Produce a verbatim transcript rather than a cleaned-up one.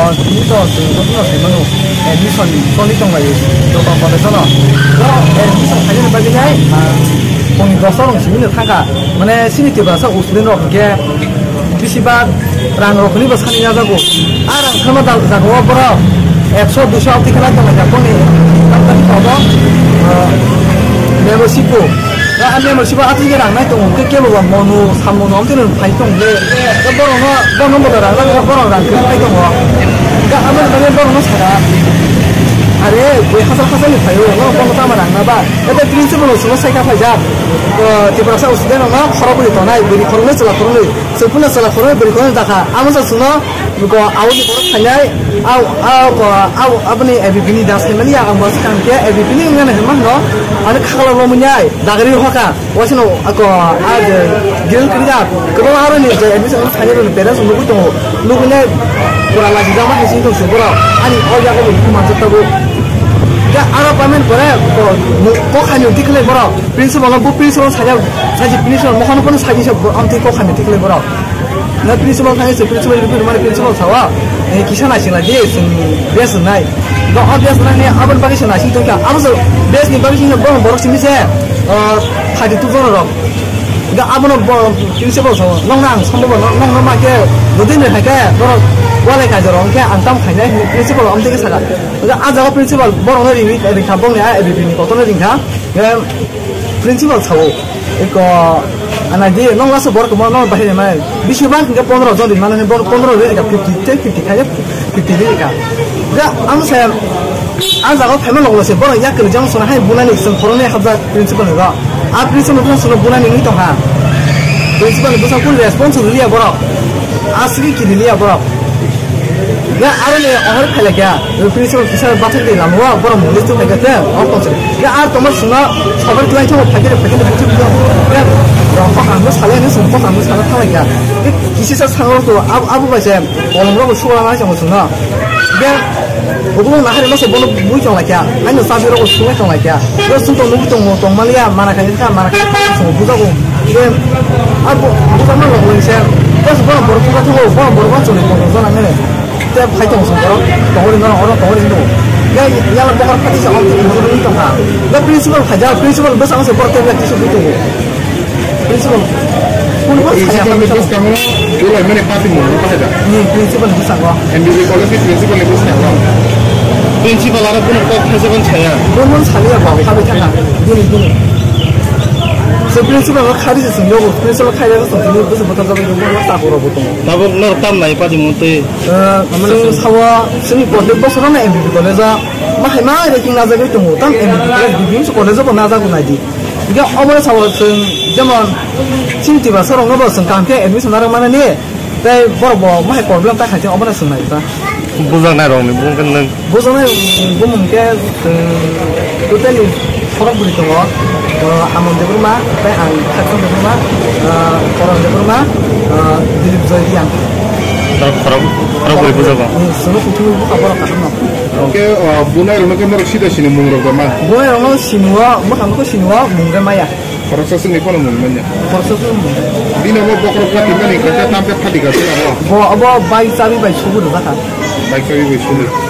미소 중국어 대문으로 미소 솔리동 가요. 저거 받아서나. 미소 사진을 받으냐? 본인 거서롱 시민을 타가 만에 시니티 봐서 우스린으로 그게 비시바 랑으로 그리고 사진이 자고 아랑 그마다 자고 와버려 액션 두시 어떻게 할까 말이야. 본인 깜짝이 더도 메모시고 야 메모시고 아직은 안 나도 그 게임을 뭐노 삼모노 엄청은 파이통인데 그 번호가 번호보다 나가 번호랑 그 파이통 뭐 그러니까 아무리 만에 번호는 살아 아래 왜 하살 하살이 봐요. 너 번호 따면 안 나봐. 근데 프린시플로 수가 세가 파자 그 디브라사 우스데는 뭐 걸어버리 떠나 우리 걸어를 쓰라 걸어를 슬픈을 쓰라 걸어를 버리 걸어를 다가 아무서 쓰나 그거 아우지 걸어 타냐 아우 아우 그 아우 아버니 에비비니 다스면이야 아무 사람께 에비비니 그냥 해만 너 아니 카갈로 뭐냐 나그리 화가 와시노 아고 아저 기름 그리자 그거 하러니 이제 에비서 사녀를 배려서 누구 또 누구네 뭐라 지자마 해신도 주보라 아니 어디하고 이만 줬다고 알아보면 그래 꼭 하면 티클레 뭐라 프린시플은 뭐 프린시플 사자 사지 프린시플 뭐 하는 거는 사기셔 아무튼 꼭 하면 티클레 뭐라 나 프린시플 당해서 프린시플 이렇게 말에 프린시플 사와 기사 나신라지 베스 나이 너 어디에서 나네 아번 바기셔 나신 동가 아무서 베스니 바기셔 뭐 뭐라 심이세 어 하지 두번으로 그러니까 아번은 뭐 프린시플 사와 롱랑 선보고 롱롱하게 너들을 할게 너 원래 가져온 게 안담 가냐 프린시플 엄청 사가 그러니까 아자가 프린시플 뭐로 링이 에디 감봉네 에비비니 거토는 링가 그 프린시플 사고 이거 아나지 농가서 버거 뭐 농 바해면 비시반 그게 पंद्रह 전 만원에 번 पंद्रह 되니까 오십 오십 가냐 오십 되니까 그러니까 아무새 아자가 패면 놓고서 뭐 약간 장소나 한 분안이 있으면 거론에 합자 프린시플가 아 프린시플 무슨 분안이 있는 동안 프린시플 무슨 군 레스폰스리야 뭐라 아스기 기리야 뭐라 야 아래에 어허를 팔려야 프린시플 기사를 받을 나무와 뭐라 모르겠어 되거든 어떤지 야 정말 순나 서버 클라이언트 파기를 파기를 붙이고 그냥 한 거 살려는 손포 한 거 살아 타야 기시사 상으로도 아부 아부가 이제 얼마로 수고를 하지 않았으나 이게 보고는 나를 넣어서 뭐로 무이정 라이야 아니 사비로고 수고했던 라이야 그래서 또 누구 좀 동말이야 마나카니까 마나카니까 좀 부자고 이게 아부 부자만 먹고 이제 그래서 뭐 뭐로 같은 거 뭐 뭐로 같은 거 그런 거는 때 파이팅 무슨 거로 덩어리 너는 어려 덩어리도 야 야는 뭐가 파티시 어떻게 무슨 일도 하. 나 프린시플 가자 프린시플 뭐 상에서 뭐 때문에 기술 비도 프린시플 우리 뭐 사야 하는 거 있으면 이거 얼마나 파티 뭐 하자. 네 프린시플 무슨 거? 엠비비 콜레지 프린시플 무슨 거? 프린시플 알아 보는 거 프린시플 차야. 뭐뭐 사야 봐. 파비타나. 눈이 눈이. 저 프린시플 카리스 승려고 프린시플 카리스 승려 무슨 부터 잡은 거 뭐 따고로 보통. 나보 너 땀 많이 빠지면 또 어, 아무래도 사와 승리 번들 버스로는 엠비비 콜레자 뭐 해마 이렇게 나자고 있던 거 땀 엠비비 비빔스 콜레자 뭐 나자고 나지. 이게 어머니 사와선 저만 친티바 서로 넘어선 감게 엠비스 나랑 만나니 내 뭐라 뭐뭐 할 거면 딱 할때 어머니 쓴다 있다. 무슨 나라는 무슨 무슨 무슨 게그 그때는 서로 부리던 거 어, 아몬데 브루마, 안 카톤 브루마, 어, 코론데 브루마, 어, dilip zoidian. Koron, koron boleh buzaga. Semua kutu ibu kabar kamu. Oke, bunai rumah kamu harus sudah sini mungkin rumah. Bunai rumah sinua, bukan bukan sinua, mungkin maya. Proses ini kono mungkinnya. Proses ini. Di nama bokor pati mana? Kerja sampai pati kerja apa? Bo, bo baik sabi baik subuh dah kan. Baik sabi baik subuh.